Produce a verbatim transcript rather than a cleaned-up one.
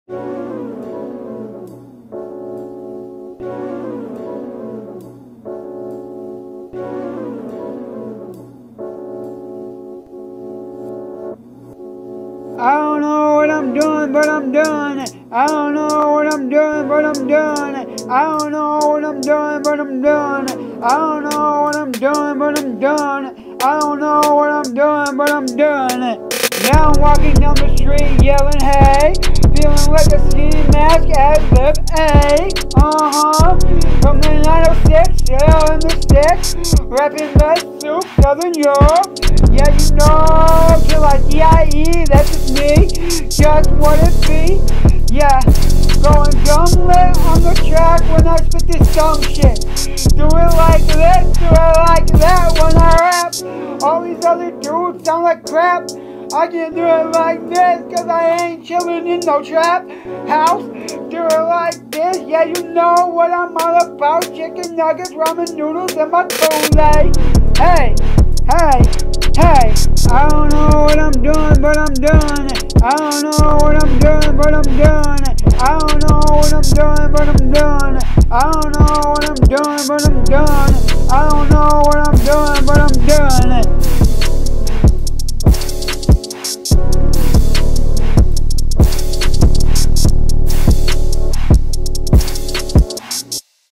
I don't know what I'm doing, but I'm doing it. I don't know what I'm doing, but I'm doing it. I don't know what I'm doing, but I'm doing it. I don't know what I'm doing, but I'm doing it. I don't know what I'm doing, but I'm doing it. Now I'm walking down the street yelling, hey, feeling like a ski mask as if A. Uh-huh. From the nine oh six, sail in the sticks, rapping best soup, Southern Europe. Yeah, you know, till I D I E, that's just me, just what it be. Yeah, going dumb lit on the track when I spit this dumb shit. Do it like this, do it like that when I rap. All these other dudes sound like crap. I can't do it like this, cause I ain't chillin' in no trap house. Do it like this, yeah, you know what I'm all about. Chicken nuggets, ramen noodles, and my Kool-Aid. Hey, hey, hey, I don't know what I'm doing, but I'm doing it. I don't know what I'm doing, but I'm doing it. I don't know what I'm doing, but I'm doing it. I don't know what I'm doing, but I'm doing it. I don't know what I'm doing, but I'm doing it.